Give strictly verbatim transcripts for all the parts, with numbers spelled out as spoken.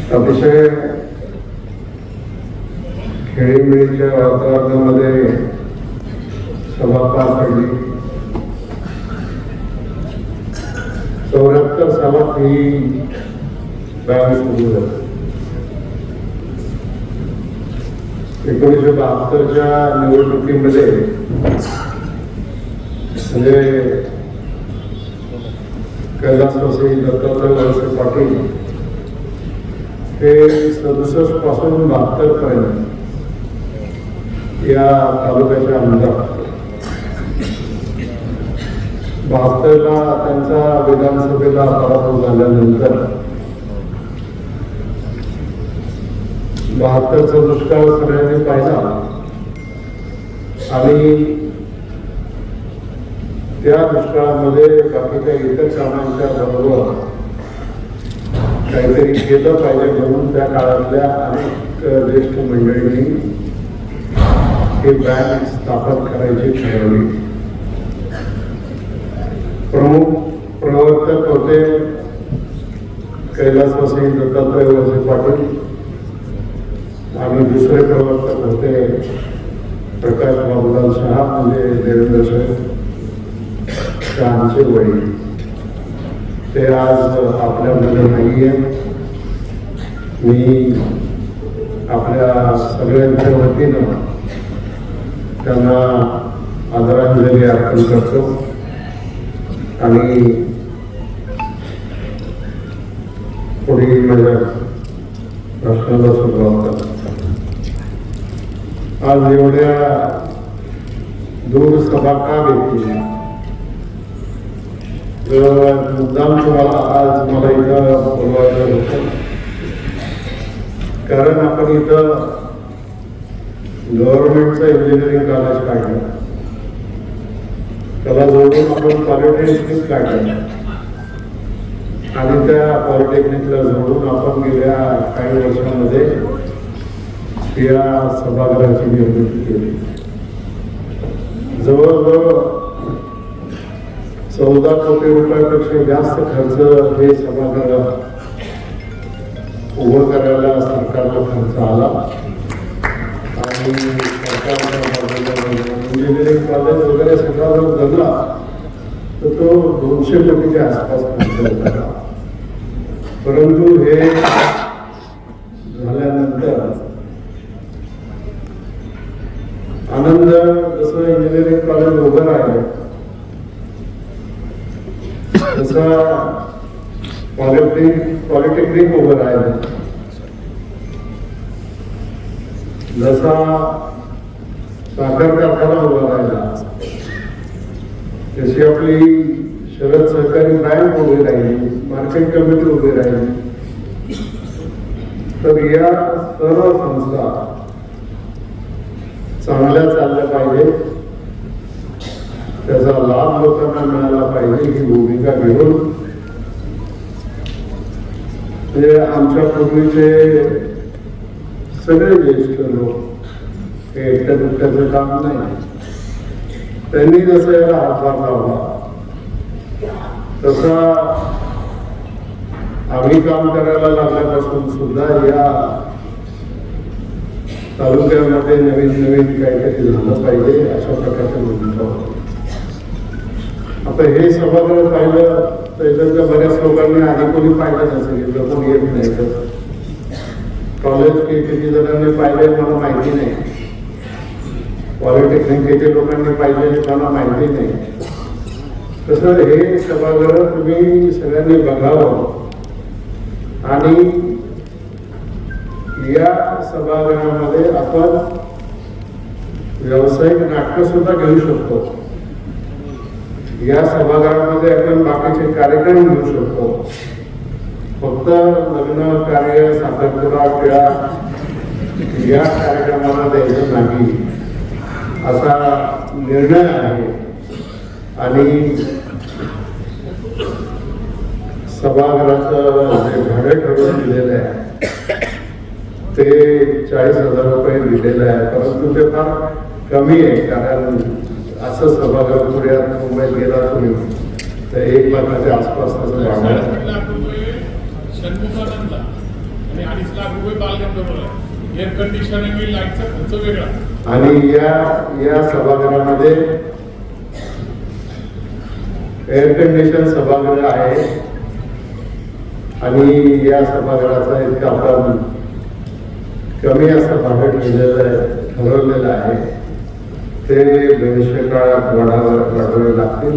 अतिशय खेळीमेळीच्या वातावरणामध्ये सभा पार पडली. चौऱ्याहत्तर सालात ही बँक सुरू झाली. एकोणीसशे बहात्तरच्या निवडणुकीमध्ये म्हणजे कैलासवासी दत्तात्रय वळसे पाटील हे सदुसष्ट पासून बहात्तर पर्यंत या तालुक्याचे आमदार. बहात्तरला त्यांचा विधानसभेला पराभव झाल्यानंतर बहात्तरचा दुष्काळ सगळ्यांनी पाहिला आणि त्या दुष्काळामध्ये बाकीच्या इतर कामांच्या बरोबर काहीतरी केलं पाहिजे म्हणून त्या काळातल्या अनेक ज्येष्ठ मंडळींनी हे बँक स्थापन करायची ठरवली. प्रमुख प्रवर्तक होते कैलासवासी दत्तात्रय वळसे पाटील आणि दुसरे प्रवर्तक होते प्रकाश बाबूलाल शहा म्हणजे देवेंद्र साहेब शहांचे वडील. ते आज आपल्यामध्ये नाही आहे. मी आपल्या सगळ्यांच्या वतीनं त्यांना आदरांजली अर्पण करतो आणि पुढील माझ्या प्रश्नाला सुरुवात करतो. आज एवढ्या दूर सभा का घेतली? मुद्दाम तुम्हाला आज मला इथं बोलवायचं होतं कारण आपण इथं गव्हर्नमेंटचं इंजिनिअरिंग कॉलेज काढलं, त्याला जोडून आपण पॉलिटेक्निक काढलं आणि त्या पॉलिटेक्निकला जोडून आपण गेल्या काही वर्षांमध्ये या सभागृहाची निर्मिती केली. जवळजवळ चौदा कोटी रुपयापेक्षा जास्त खर्च हे सभागृह उभं करायला सरकारला खर्च आला आणि सरकारच्या इंजिनिअरिंग कॉलेज वगैरे सगळा जर जगला तर तो दोनशे कोटीच्या आसपास खर्च होता. परंतु हे झाल्यानंतर आनंद जसं इंजिनिअरिंग कॉलेज उभं राहिलं तसा पॉलिटेक्निक पॉलिटेक्निक उभं राहिलं, जसा साखर कारखाना उभा राहिला, तशी आपली शरद सहकारी बँक उभी राहिली, मार्केट कमिटी उभी राहिली. तर या सर्व संस्था चांगल्या चालल्या पाहिजे, त्याचा लाभ लोकांना मिळाला पाहिजे ही भूमिका घेऊन म्हणजे आमच्या पूर्वीचे सगळे ज्येष्ठ लोक हे एकट्या दुसऱ्याचं काम नाही, त्यांनी जसं याला हातभार लावला तसा आम्ही काम करायला लागल्यापासून सुद्धा या तालुक्यामध्ये नवीन नवीन काहीतरी झालं पाहिजे अशा प्रकारचे भूमिका होते. आता हे सभागृह पाहिलं तर बऱ्याच लोकांनी आधी कोणी पाहिलं नसेल, कोण येत नाही. तर कॉलेज किती जणांनी पाहिले मला माहिती नाही, पॉलिटेक्निक किती लोकांनी पाहिले मला माहिती नाही. तसं हे सभागृह तुम्ही सगळ्यांनी बघावं आणि या सभागृहामध्ये आपण व्यावसायिक नाटक सुद्धा घेऊ शकतो. या सभागृहामध्ये आपण बाकीचे कार्यक्रम घेऊ शकतो. फक्त लग्न कार्य साखरपुडा खेळा या कार्यक्रमाला द्यायचं नाही असा निर्णय आहे आणि सभागृहाचं जे भाडे ठरवून दिलेलं आहे ते चाळीस हजार रुपये दिलेलं आहे. परंतु ते फार कमी आहे कारण असं सभागृह पुण्यात मुंबईत गेला तुम्ही तर एक लाखाच्या आसपास असं भाडं आणि अडीच लाख रुपये बालगंधर्व आहे, एअर कंडिशनिंग आणि लाईटचा खर्च वेगळा. आणि या या सभागृहामध्ये एअर कंडिशन सभागृह आहे आणि या सभागृहाचा इतका आपण कमी असं भाडं ठेवलेलं आहे, ठरवलेलं आहे. ते भविष्य काळात वाढावर वाढवावे लागतील.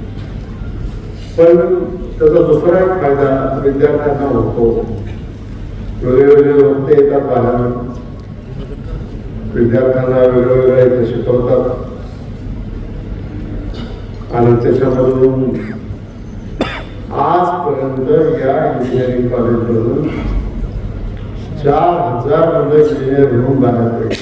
पण त्याचा दुसरा एक फायदा विद्यार्थ्यांना होतो. वेगवेगळे लोक ते येतात बाहेर, विद्यार्थ्यांना वेगवेगळ्या इथे शिकवतात आणि त्याच्यामधून आजपर्यंत या इंजिनिअरिंग कॉलेजमधून चार हजार मुलं इंजिनियर म्हणून बाहेर पडली.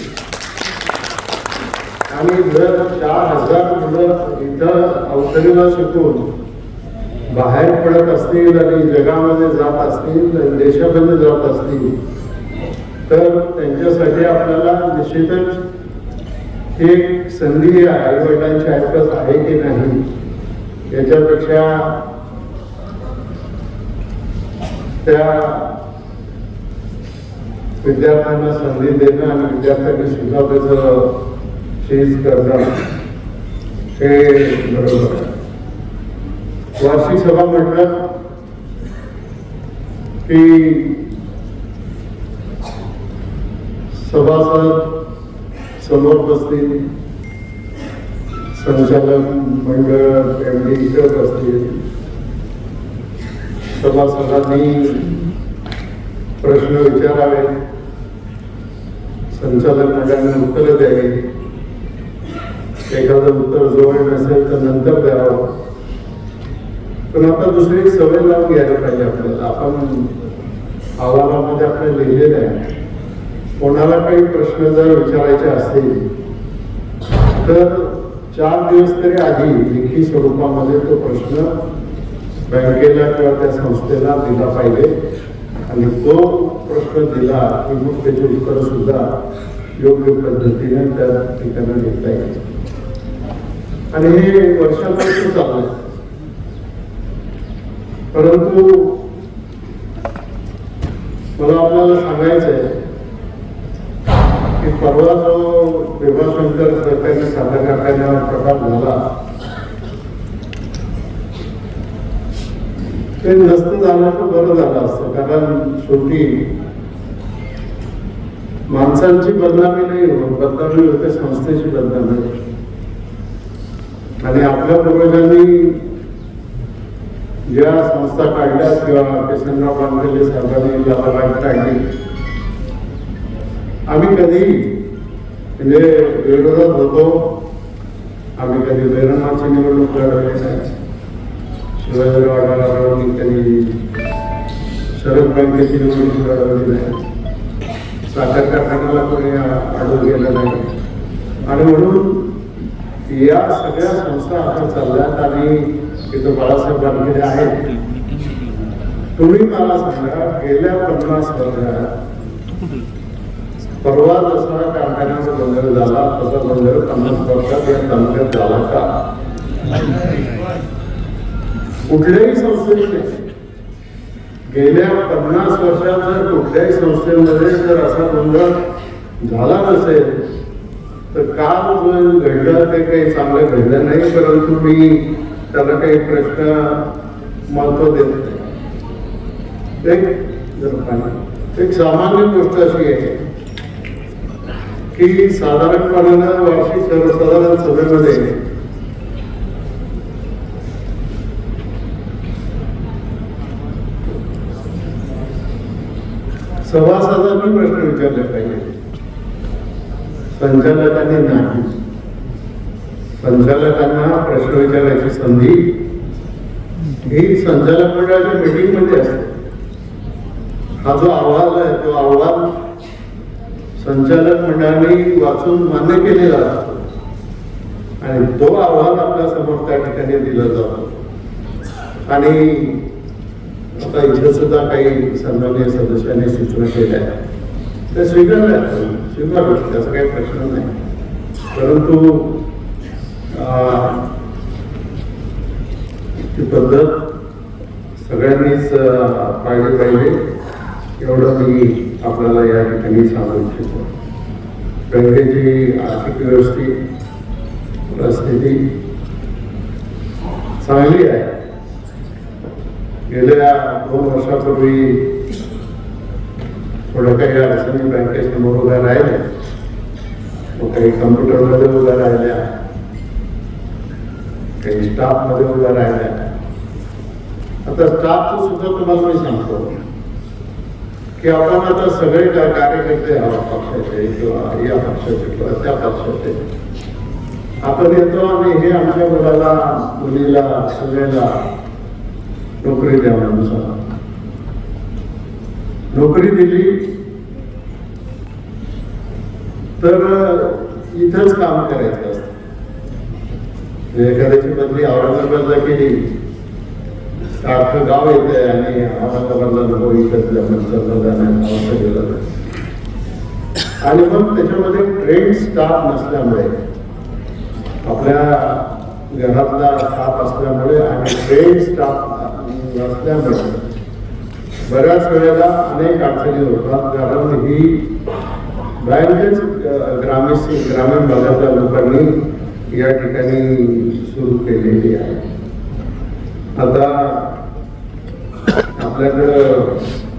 आणि जर चार हजार मुलं इथं अवसरीला शिकून बाहेर पडत असतील आणि जगामध्ये जात असतील आणि देशामध्ये जात असतील तर त्यांच्यासाठी आपल्याला निश्चितच एक संधी आई वडिलांची ऐकत आहे की नाही याच्यापेक्षा त्या विद्यार्थ्यांना संधी देणं आणि विद्यार्थ्यांनी सुद्धा त्याचं चीज करणं हे बरोबर आहे. वार्षिक सभा म्हटलं की सभासद समोर बसतील, संचालक मंडळ एमडी इतर बसतील, सभासदांनी प्रश्न विचारावे, संचालक मंडळाने उत्तर द्यावी, एखादं उत्तर जवळ नसेल तर नंतर द्यावं. पण आता दुसरी एक सवय लावून घ्यायला पाहिजे आपल्याला. आपण अहवालामध्ये आपल्याला लिहिलेलं आहे, कोणाला काही प्रश्न जर विचारायचे असतील तर चार दिवस तरी आधी लेखी स्वरूपामध्ये तो प्रश्न बँकेला किंवा त्या संस्थेला दिला पाहिजे आणि तो प्रश्न दिला की मग त्याचे उत्तर सुद्धा योग्य पद्धतीने त्या ठिकाणी देता येईल. आणि हे वर्षापासून चालू आहे. परंतु मला आपल्याला सांगायचं आहे की परवा जो भीमाशंकर सरकारने सादर कारखान्यावर प्रकार झाला ते नसतं झालं तर बरं झालं असतं. कारण शेवटी माणसांची बदनामी नाही होत, बदनामी होते संस्थेची बदनामी. आणि आपल्या पूर्वजांनी ज्या संस्था काढल्या किंवा किसनराव बांधलेले साहेबांनी लाभाबाई काढली, आम्ही कधी म्हणजे विरोधात होतो. आम्ही कधी बेरमाची निवडणूक लढवली नाही, शिवाजीराव आढळरावांनी कधी शरद बँकेची निवडणूक लढवली नाही, साखर कारखान्याला कोणी अडवून गेलं नाही. आणि म्हणून या सगळ्या संस्था आता चालल्यात आणि तिथं बाळासाहेब बांधलेले आहेत. तुम्ही मला सांगा, गेल्या पन्नास वर्षात परवा जसा कारखान्याचा बंदर झाला तसा बंदर पन्नास वर्षात या तालुक्यात झाला का? कुठल्याही संस्थेने गेल्या पन्नास वर्षात जर कुठल्याही संस्थेमध्ये जर असा बंदर झाला नसेल तर काल जो घडलं ते काही चांगलं घडलं नाही. परंतु मी त्याला काही प्रश्न महत्व देत नाही. एक सामान्य गोष्ट अशी आहे की साधारणपणानं वार्षिक सर्वसाधारण सभेमध्ये सभासदांनी प्रश्न विचारले पाहिजे, संचालकांनी नाही. संचालकांना प्रश्न विचारायची संधी ही संचालक मंडळाच्या मीटिंग मध्ये असते. हा जो अहवाल आहे तो अहवाल संचालक मंडळाने वाचून मान्य केलेला असतो आणि तो अहवाल आपल्या समोर त्या ठिकाणी दिला जातो. आणि आता इथे सुद्धा काही सन्माननीय सदस्यांनी सूचना केल्या त्या स्वीकारल्या, स्वीकारल्या, त्याचा काही प्रश्न नाही. परंतु ती पद्धत सगळ्यांनीच पाहिली पाहिजे एवढं मी आपल्याला या ठिकाणी सांगू इच्छितो. बँकेची आर्थिक व्यवस्थित परिस्थिती चांगली आहे. गेल्या दोन वर्षापूर्वी थोड्या काही अडचणी बँकेसमोर उभ्या राहिल्या, काही कम्प्युटरमध्ये उभ्या राहिल्या, काही स्टाफमध्ये उभ्या राहिल्या. आता स्टाफचं सुद्धा तुम्हाला मी सांगतो की आपण आता सगळे कार्यकर्ते आहोत पक्षाचे किंवा या पक्षाचे किंवा त्या पक्षाचे. आपण येतो आणि हे आमच्या मुलाला मुलीला सगळ्याला नोकरी द्या म्हणून सांगा. नोकरी दिली तर इथंच काम करायचं असतं. एखाद्याची बदली औरंगाबादला केली अख्खं गाव येते आणि औरंगाबादला नको इथंच असं गेलं. आणि मग त्याच्यामध्ये ट्रेन स्टाफ नसल्यामुळे, आपल्या घरातला स्टाफ असल्यामुळे आणि ट्रेन स्टाफ नसल्यामुळे बऱ्याच वेळेला अनेक अडचणी होतात. कारण ही बँकच ग्रामीण ग्रामीण भागातल्या लोकांनी या ठिकाणी सुरू केलेली आहे. आता आपल्याकडं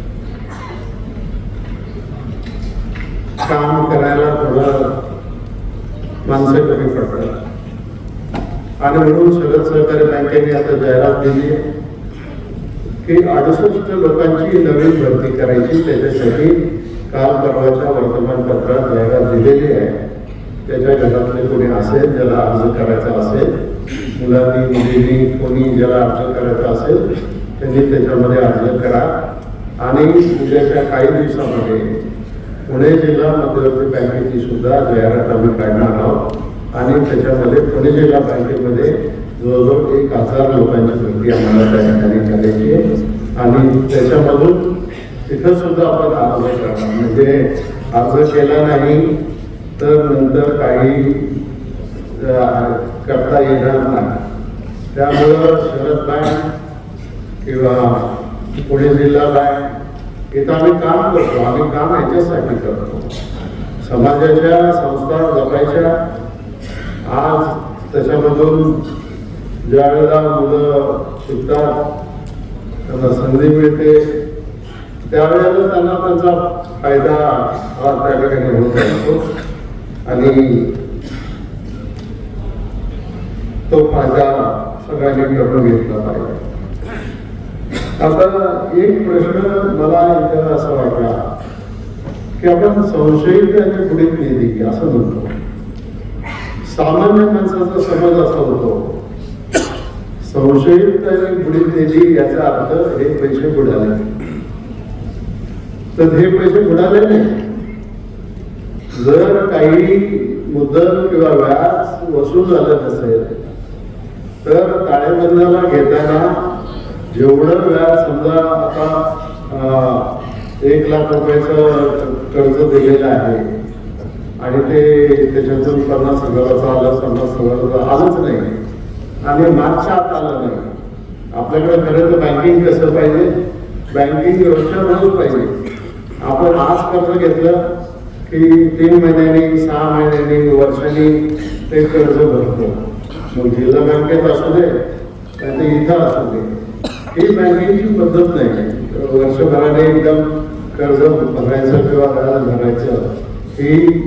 काम करायला थोडं माणसं कमी पडतात आणि म्हणून शरद सहकारी बँकेने आता जाहिरात दिली आहे की अडुसष्ट लोकांची नवीन भरती करायची. त्याच्यासाठी काल परवाच्या वर्तमानपत्रात जाहिरात दिलेली आहे. त्याच्या घरातले कोणी असेल ज्याला अर्ज करायचा असेल, मुलांनी मुलींनी कोणी ज्याला अर्ज करायचा असेल त्यांनी त्याच्यामध्ये अर्ज करा. आणि उद्याच्या काही दिवसामध्ये पुणे जिल्हा मध्यवर्ती बँकेची सुद्धा जाहिरात आम्ही काढणार आहोत आणि त्याच्यामध्ये पुणे जिल्हा बँकेमध्ये जवळजवळ एक हजार लोकांची भरती आम्हाला त्या ठिकाणी करायची आहे. आणि त्याच्यामधून तिथं सुद्धा आपण अर्ज करणार. म्हणजे अर्ज केला नाही तर नंतर काही करता येणार नाही. त्यामुळं शरद बँक किंवा पुणे जिल्हा बँक इथं आम्ही काम करतो. आम्ही काम याच्यासाठी करतो, समाजाच्या संस्था जपायच्या. आज त्याच्यामधून ज्या वेळेला मुलं शिकतात, त्यांना संधी मिळते, त्यावेळेला त्यांना त्यांचा फायदा हा त्या ठिकाणी होत असतो आणि तो फायदा सगळ्यांनी करून घेतला पाहिजे. आता एक प्रश्न मला इथं असा वाटला की आपण संशयित आणि बुडीत निधी असं म्हणतो. सामान्य माणसाचा समज असा होतो संशयित आणि बुडीत निधी याचा अर्थ हे पैसे बुडाले. तर हे पैसे बुडाले नाही. जर काही मुद्दल किंवा व्याज वसूल झालं नसेल तर ताळेबंदाला घेताना जेवढं व्याज, समजा आता एक लाख रुपयाचं कर्ज दिलेलं आहे आणि ते त्याच्यातून पन्नास हजाराचं आलं, पन्नास हजाराचं आलंच नाही आणि मागच्या आत आलं नाही. आपल्याकडे खरं तर बँकिंग कसं पाहिजे, बँकिंग व्यवस्था रोज पाहिजे. आपण आज कर्ज घेतलं की तीन महिन्यांनी, सहा महिन्यांनी, वर्षांनी ते कर्ज भरतो. मग जिल्हा बँकेत असू दे ते इथं असू दे, ही बँकिंगची पद्धत नाही. वर्षभराने एकदम कर्ज भरायचं किंवा व्याज भरायचं ही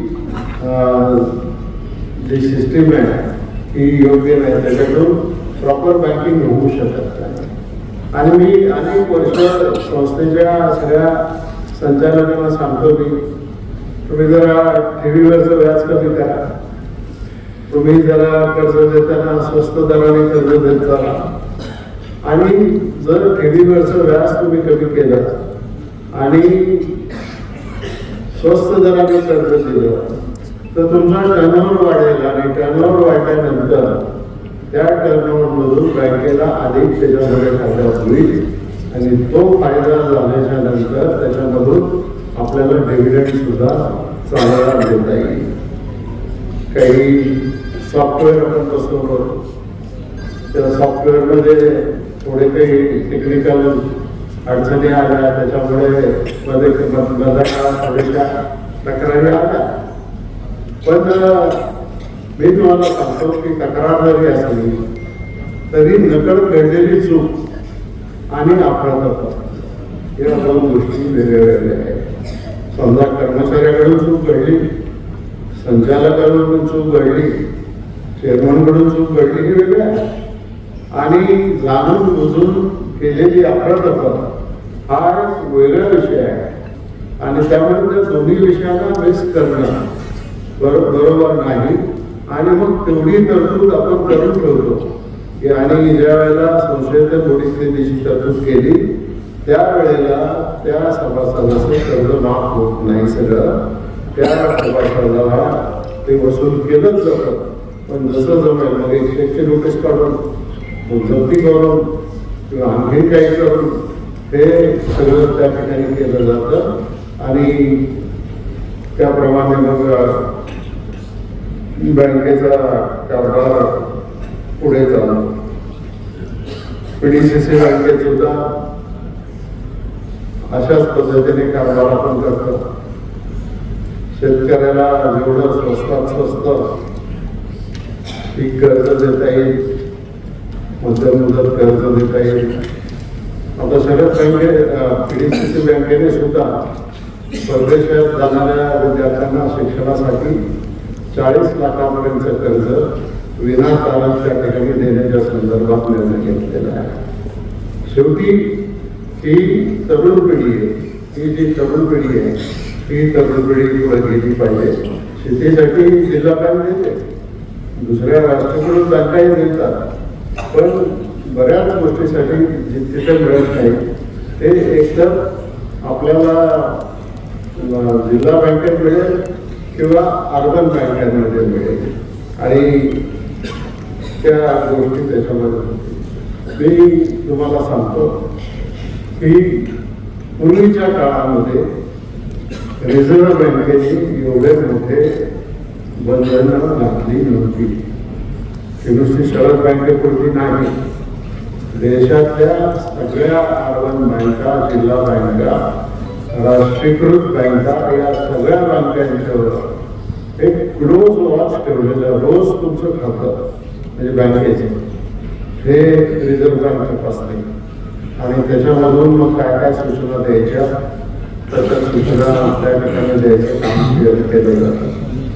जी सिस्टीम आहे ही योग्य नाही. त्याच्यातून प्रॉपर बँकिंग होऊ शकत नाही. आणि मी अनेक वर्ष संस्थेच्या सगळ्या संचालकांना सांगतो की तुम्ही जरा ठेवीवरचं व्याज कमी करा, तुम्ही जरा कर्ज देताना स्वस्त दराने कर्ज देत करा. आणि जर ठेवीवरचं व्याज तुम्ही कमी केलं आणि स्वस्त दराने कर्ज दिलं तर तुमचा टर्नओव्हर वाढेल आणि टर्नओव्हर वाढल्यानंतर त्या टर्नओव्हर मधून बँकेला अधिक त्याच्यामध्ये फायदा होईल आणि तो फायदा झाल्याच्या नंतर त्याच्यामधून आपल्याला डिव्हिडंड सुद्धा चांगला देता येईल. काही सॉफ्टवेअर आपण बसवतो, त्या सॉफ्टवेअरमध्ये थोडे काही टेक्निकल अडचणी आल्या, त्याच्यामुळे मध्ये मधल्या काळात थोड्याशा तक्रारी आल्या. पण मी तुम्हाला सांगतो की तक्रार जरी असली तरी नकळत घडलेली चूक आणि अपराध या दोन गोष्टी वेगवेगळ्या आहेत. समजा कर्मचाऱ्याकडून चूक घडली, संचालकाकडून चूक घडली, चेअरमनकडून चूक घडली ही वेगळी आहे. आणि जाणून बुजून केलेली अपराध हा एक वेगळा विषय आहे. आणि त्यामुळे त्या दोन्ही विषयांना मिक्स करणं बरो बरोबर नाही. आणि मग तेवढी तरतूद आपण करून ठेवतो की आणि ज्या वेळेला संशयित पोलिसने जी तरतूद केली त्यावेळेला त्या सभासदाचं कर्ज माफ होत नाही. सगळं त्या सभासदाला ते वसूल केलंच जातं. पण जसं जमेल मग एकशे एकशे नोटीस काढून जप्ती करून किंवा आणखी काही करून हे सगळं त्या ठिकाणी केलं जातं. आणि त्याप्रमाणे मग बँकेचा कारभार पुढे चालतो. पीडीसीसी बँकेत सुद्धा अशाच पद्धतीने कारभार आपण करतो. शेतकऱ्याला जेवढं स्वस्तात स्वस्त पीक कर्ज देता येईल, मध्यम मुदत कर्ज देता येईल. आता शरद बँके पीडीसीसी बँकेने सुद्धा परदेशात जाणाऱ्या विद्यार्थ्यांना शिक्षणासाठी चाळीस लाखापर्यंतचं कर्ज विना तारण त्या ठिकाणी देण्याच्या संदर्भात निर्णय घेतलेला आहे. शेवटी ही तरुण पिढी आहे, ही जी तरुण पिढी आहे ही तरुण पिढी पुढे गेली पाहिजे. शेतीसाठी जिल्हा बँक देते, दुसऱ्या राष्ट्रीयकृत बँकाही देतात, पण बऱ्याच गोष्टीसाठी जिथे मिळत नाही ते एकतर आपल्याला जिल्हा बँकेत मिळेल किंवा अर्बन बँकांमध्ये मिळेल. आणि त्या गोष्टी त्याच्यामध्ये होतील. मी तुम्हाला सांगतो की पूर्वीच्या काळामध्ये रिझर्व्ह बँकेने एवढे मोठे बंधनं घातली नव्हती. ती नुसती शरद बँकेपुरती नाही, देशातल्या सगळ्या अर्बन बँका, जिल्हा बँका, राष्ट्रीयकृत बँका या सगळ्या बँकांच्यावर एक क्लोज वॉच ठेवलेलं. रोज तुमचं खातं म्हणजे बँकेचं हे रिझर्व्ह बँक तपासते आणि त्याच्यामधून मग काय काय सूचना द्यायच्या तर त्या सूचना त्या ठिकाणी द्यायचं काम केलं जातं.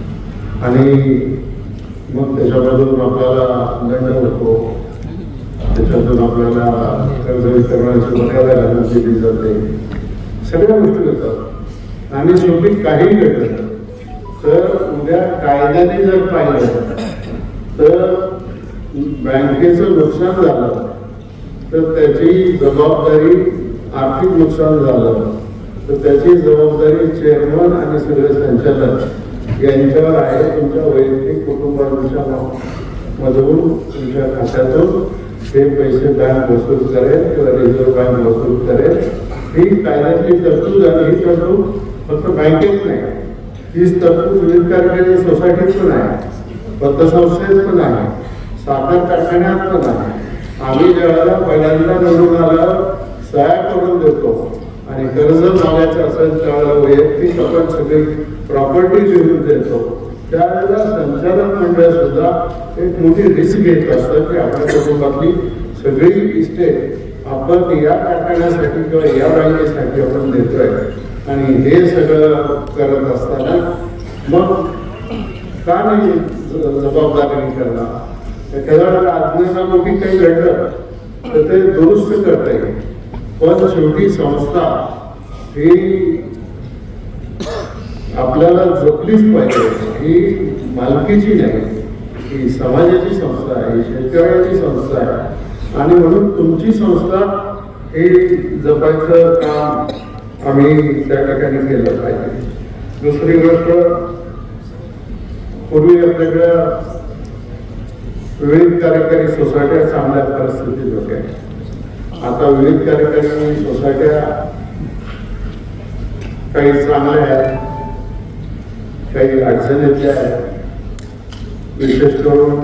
आणि मग त्याच्यामधून आपल्याला दंड होतो, त्याच्यातून आपल्याला कर्ज वितरणाची मर्यादा घालून दिली जाते, सगळ्या गोष्टी होतात. आणि शेवटी काही घडलं तर उद्या कायद्याने जर पाहिलं तर बँकेचं नुकसान झालं तर त्याची जबाबदारी, आर्थिक नुकसान झालं तर त्याची जबाबदारी चेअरमन आणि सगळे संचालक यांच्यावर आहे. तुमच्या वैयक्तिक कुटुंबांच्या मधून तुमच्या खात्यातून हे पैसे बँक वसूल करेल किंवा रिझर्व्ह बँक वसूल करेल. ही कायद्यातली तरतूद आणि ही तरतूद फक्त बँकेत नाही, हीच तरतूद विविध कार्यकारी सोसायटीत पण आहे, पतसंस्थेत पण आहे, साखर कारखान्यात पण आहे. आम्ही ज्यावेळेला पहिल्यांदा निवडून आल्यावर सहाय्य करून देतो आणि कर्ज मागायचं असेल त्यावेळेला वैयक्तिक आपण सगळी प्रॉपर्टी लिहून देतो. त्यावेळेला संचालक मंडळ सुद्धा एक मोठी रिस्क घेत असतं की आपल्या कुटुंबातली सगळी इस्टेट आपण या कारखान्यासाठी किंवा या बँकेसाठी आपण देतोय. आणि हे सगळं करत असताना मग का नाही जबाबदारी करणार. एखाद्या आज्ञानापोटी काही घडलं तर ते दुरुस्त करता येईल. पण शेवटी संस्था ही आपल्याला जपलीच पाहिजे. ही मालकीची नाही, ही समाजाची संस्था आहे, शेतकऱ्याची संस्था आहे. आणि म्हणून तुमची संस्था हे जपायचं काम आम्ही त्या ठिकाणी केलं पाहिजे. दुसरी गोष्ट, पूर्वी आपल्याकडे विविध कार्यकारी सोसायट्या चांगल्या परिस्थितीत होत्या. आता विविध कार्यकारी सोसायट्या काही चांगल्या आहेत, काही अडचणीतल्या आहेत. विशेष करून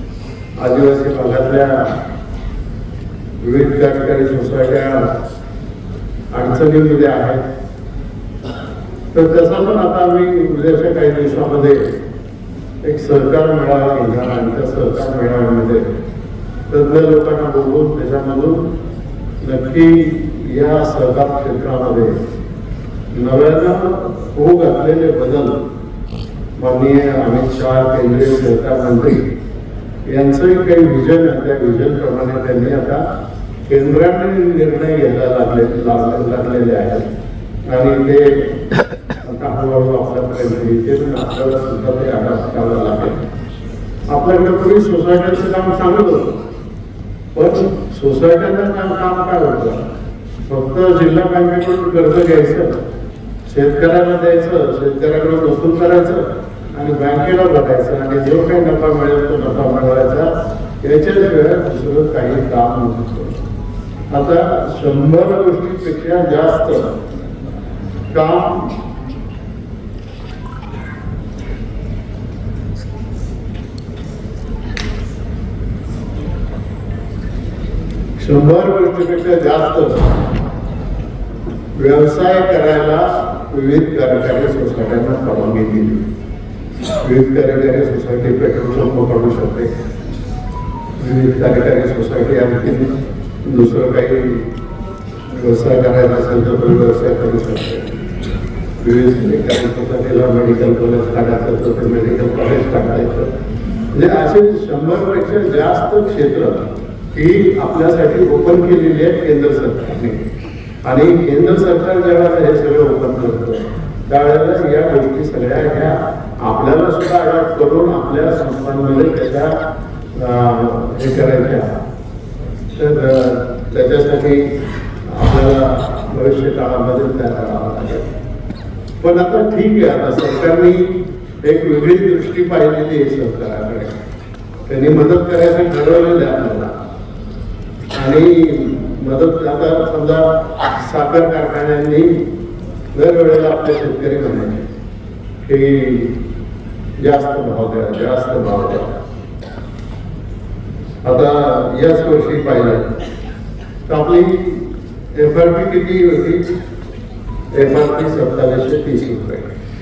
आदिवासी भागातल्या विविध कार्यकारी सोसायट्या अडचणीमध्ये आहेत. तर त्याचा पण आता आम्ही उद्याच्या काही दिवसामध्ये एक सहकार मेळावा घेणार आणि त्या सहकार मेळाव्यामध्ये तज्ञ लोकांना बोलवून त्याच्यामधून नक्की या सहकार क्षेत्रामध्ये नव्यानं होऊ घातलेले बदल माननीय अमित शहा केंद्रीय सहकार मंत्री यांचंही काही विजन आहे. त्या विजन प्रमाणे त्यांनी आता केंद्राने निर्णय घ्यायला लागले लागलेले आहेत आणि ते आता हळूहळू आपल्यापर्यंत येते. आपल्याला सुद्धा ते आढावा लागेल. आपल्याकडे पूर्वी सोसायट्यांचं काम सांगत होतं, पण सोसायट्यांचं काम काम काय होतं? फक्त जिल्हा बँकेकडून कर्ज घ्यायचं, शेतकऱ्याला द्यायचं, शेतकऱ्याकडे वसूल करायचं आणि बँकेला भरायचं आणि जो काही नफा मिळेल तो नफा मिळवायचा, याच्याशिवाय दुसरं काही काम नसतं. आता शंभर गोष्टीपेक्षा जास्त काम शंभर गोष्टीपेक्षा जास्त व्यवसाय करायला विविध कार्यकारी सोसायट्यांना परवानगी दिली. विविध कार्यकारी सोसायटी पेट्रोल पंप काढू शकते, विविध कार्यकारी सोसायटी आणखी दुसरं काही व्यवसाय करायचा असेल तर तो व्यवसाय करू शकते. विविध सरकारी सोसायटीला मेडिकल कॉलेज काढायचं तर ते मेडिकल कॉलेज काढायचं. म्हणजे असे शंभरपेक्षा जास्त क्षेत्र ही आपल्यासाठी ओपन केलेली आहे केंद्र सरकारने. आणि केंद्र सरकार जेव्हा हे सगळं ओपन करतं त्यावेळेला या गोष्टी सगळ्या ह्या आपल्याला सुद्धा अडॉप्ट करून आपल्या संस्थांमध्ये त्याच्या हे करायच्या. तर त्याच्यासाठी आपल्याला भविष्य काळामध्ये तयार करावं लागेल. पण आता ठीक आहे, आता सरकारने एक वेगळी दृष्टी पाहिलेली आहे सरकारकडे. त्यांनी मदत करायचं ठरवलेलं आहे आपल्याला. आणि मदत आता समजा साखर कारखान्यांनी दरवेळेला आपले शेतकरी म्हणायचे की जास्त भाव द्या, जास्त भाव द्या. आता याच वर्षी पाहिलं तर आपली एफ आर पी किती होती? एफ आर पी सत्तावीसशे तीस रुपये.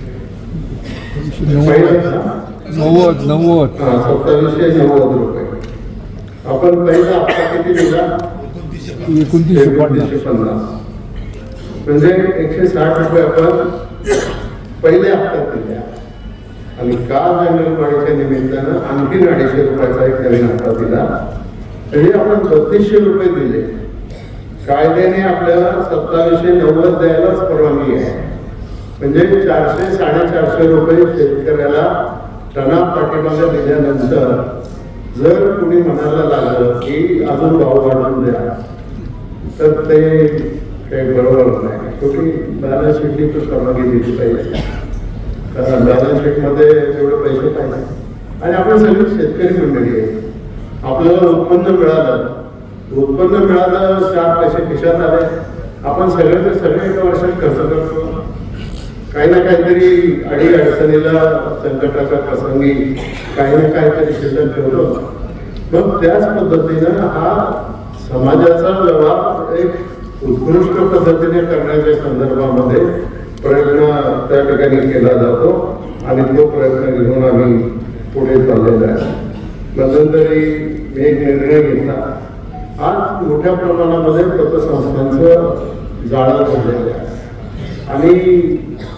नव्वद नव्वद हा सत्तावीसशे नव्वद रुपये. आपण पहिला हप्ता किती दिला? एकोणतीसशे एकोणतीसशे पन्नास. म्हणजे एकशे साठ रुपये आपण पहिल्या हप्त्यात दिल्या. आणि काल जानेवारीच्या निमित्तानं आणखी अडीचशे रुपयाचा एक नवीन हप्ता दिला. तरी आपण बत्तीसशे रुपये दिले. कायद्याने आपल्याला सत्तावीसशे नव्वद द्यायलाच परवानगी आहे. म्हणजे चारशे साडेचारशे रुपये शेतकऱ्याला टना पाठीमागे दिल्यानंतर जर कुणी म्हणायला लागलं की अजून भाव वाढवून द्या तर ते काही बरोबर नाही. शेवटी बॅलन्स शीटची तर परवानगी दिली पाहिजे. कारण बॅलन्स शीटमध्ये तेवढे पैसे पाहिजे. आणि आपण सगळी शेतकरी मंडळी आहे. आपल्याला उत्पन्न मिळालं, उत्पन्न मिळालं, चार पैसे खिशात आले, आपण सगळे सगळे एका वर्षात खर्च करतो. काही ना काहीतरी अडी अडचणीला संकटाच्या प्रसंगी काही ना काहीतरी शिल्लक ठेवलं. मग त्याच पद्धतीनं हा समाजाचा व्यवहार एक उत्कृष्ट पद्धतीने करण्याच्या संदर्भामध्ये प्रयत्न त्या ठिकाणी केला जातो आणि तो प्रयत्न घेऊन आम्ही पुढे चाललेला आहे. मध्यंतरी मी एक निर्णय घेतला. आज मोठ्या प्रमाणामध्ये पतसंस्थांचं जाळं झालेलं आहे आणि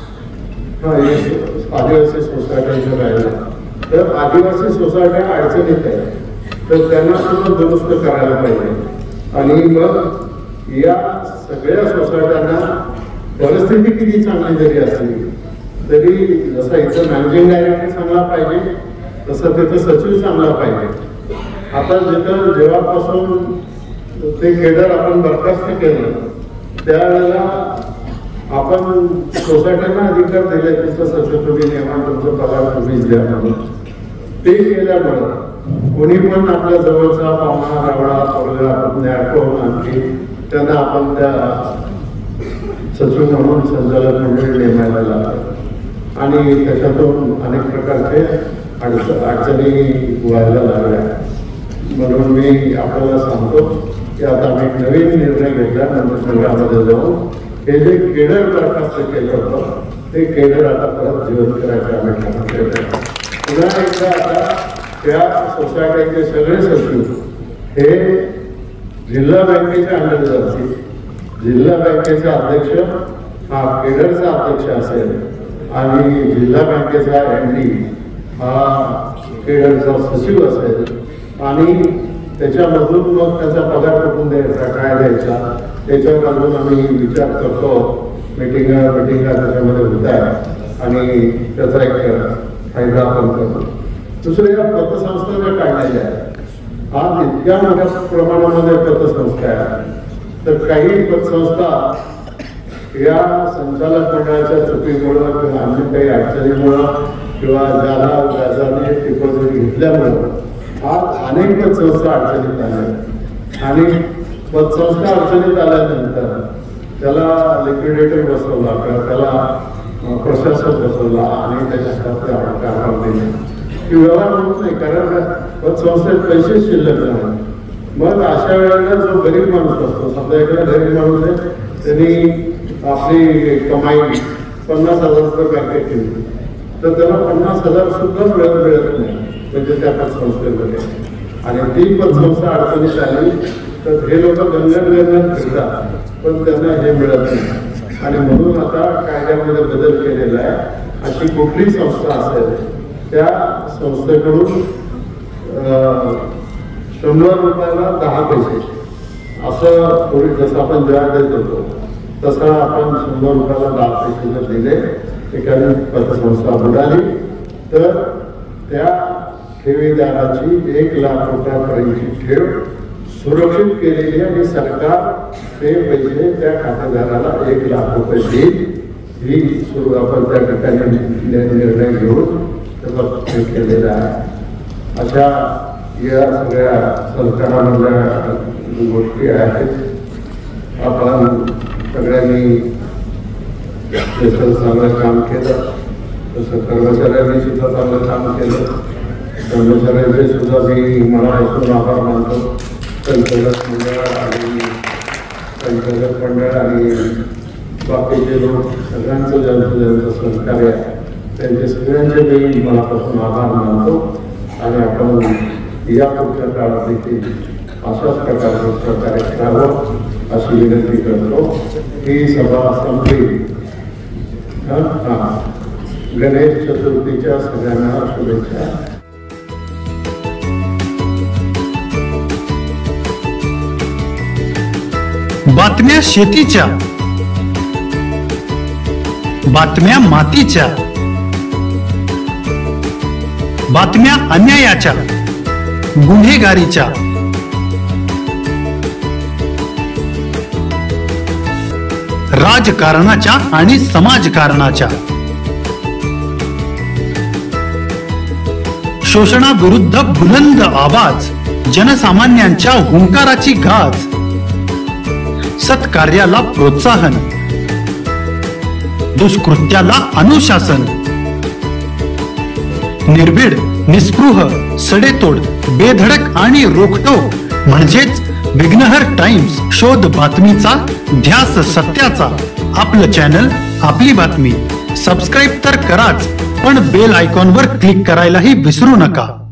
आदिवासी सोसायट्यांचं राहिलं तर आदिवासी सोसायट्या अडचणीत आहे, तर त्यांना सुद्धा दुरुस्त करायला पाहिजे. आणि मग या सगळ्या सोसायट्यांना परिस्थिती किती चांगली जरी असली तरी जसं इथं मॅनेजिंग डायरेक्टर चांगला पाहिजे तसं तिथं सचिव चांगला पाहिजे. आता जिथं जेव्हापासून ते केडर आपण बरखास्त केलं त्यावेळेला आपण सोसायट्यांना अधिकार दिले तुमचं सचिव तुम्ही नियमन, तुमचं पगार तुम्हीच द्या म्हणून. ते केल्यामुळं कोणी पण आपल्या जवळचा पाहुणा रावळा पोरगा पुतण्या कोण आणखी त्यांना आपण त्या सचिव म्हणून संचालक मंडळी नेमायला लागलं आणि त्याच्यातून अनेक प्रकारचे अडचण अडचणी व्हायला लागल्या. म्हणून मी आपल्याला सांगतो की आता आम्ही नवीन निर्णय घेतला नंतर संघामध्ये जाऊन हे जे केडर बरखास्त केलं होतं ते केडर आता परत जिवंत करायचं आम्ही ठरवलं. पुन्हा एकदा आता त्या सोसायटीचे सगळे सचिव हे जिल्हा बँकेच्या अंडर जातील. जिल्हा बँकेचा अध्यक्ष हा केडरचा अध्यक्ष असेल आणि जिल्हा बँकेचा एम डी हा केडरचा सचिव असेल आणि त्याच्यामधून मग त्याचा पगार कुठून द्यायचा काय द्यायचा त्याच्यामधून आम्ही विचार करतो. मिटिंगा मिटिंगा त्याच्यामध्ये होत आहे आणि त्याचा एक फायदा आपण करतो. दुसरं या पतसंस्था ज्या काढलेल्या आहेत आज इतक्या मोठ्या प्रमाणामध्ये पतसंस्था आहे तर काही पतसंस्था या संचालक मंडळाच्या चुकीमुळं किंवा अन्य काही अडचणीमुळं किंवा ज्याला व्याजाने डिपॉझिट घेतल्यामुळं आज अनेक पतसंस्था अडचणीत आल्या आणि पतसंस्था अडचणीत आल्यानंतर त्याला लिक्विडेटर बसवला किंवा त्याला प्रशासक बसवला आणि त्याच्या कारभार दिले की व्यवहार होत नाही कारण पतसंस्थेत पैसे शिल्लक नाही. मग अशा वेळेला जो गरीब माणूस असतो समजा एखादा गरीब माणूस आहे त्यांनी आपली कमाई पन्नास हजार रुपये बँकेत ठेवली तर त्याला पन्नास हजार सुद्धा मिळत मिळत नाही म्हणजे त्या पतसंस्थेमध्ये आणि ती पतसंस्था अडचणीत आली तर हे लोक गंगन गंगन फिरतात पण त्यांना हे मिळत नाही. आणि म्हणून आता कायद्यामध्ये बदल केलेला आहे. अशी कुठली संस्था असेल त्या संस्थेकडून शंभर रुपयाला दहा पैसे असं पूर्वी जसं आपण व्याज देत होतो तसं आपण शंभर रुपयाला दहा पैसे जर दिले एखादी पतसंस्था बुडाली तर त्या ठेवीदाराची एक लाख रुपयापर्यंतची ठेव सुरक्षित केलेली आणि सरकार ते पैसे त्या खातेदाराला एक लाख रुपये देईल ही सुरू आपण त्या ठिकाणी निर्णय घेऊन त्याचा केलेला आहे. अशा या सगळ्या सरकारामधल्या गोष्टी आहेत. आपण सगळ्यांनी जसं चांगलं काम केलं तसं कर्मचाऱ्यांनी सुद्धा चांगलं काम केलं. कर्मचाऱ्यांचे सुद्धा मी मनापासून आभार मानतो. संचालक मंडळ आणि संचालक मंडळ आणि बाकीचे लोक सगळ्यांचं ज्यांचं ज्यांचं सहकार्य आहे त्यांचे सगळ्यांचे मी मनापासून आभार मानतो आणि आपण या पुढच्या काळात देखील अशाच प्रकारचं सहकार्य करावं अशी विनंती करतो. ही सभा संपली. हां गणेश चतुर्थीच्या सगळ्यांना शुभेच्छा. बातम्या शेतीच्या, बातम्या मातीच्या, बातम्या अन्यायाच्या, गुन्हेगारीच्या, राजकारणाच्या आणि समाजकारणाच्या, शोषणाविरुद्ध बुलंद आवाज, जनसामान्यांच्या हुंकाराची गाज, सत्कार्याला प्रोत्साहन, दुष्कृत्याला अनुशासन, निर्भीड, निस्पृह, सडेतोड, बेधडक आणि रोखटोक म्हणजेच विघ्नहर टाइम्स. शोध बातमीचा, ध्यास सत्याचा. आपलं चॅनल, आपली बातमी. सबस्क्राईब तर कराच पण बेल आयकॉनवर क्लिक करायलाही विसरू नका.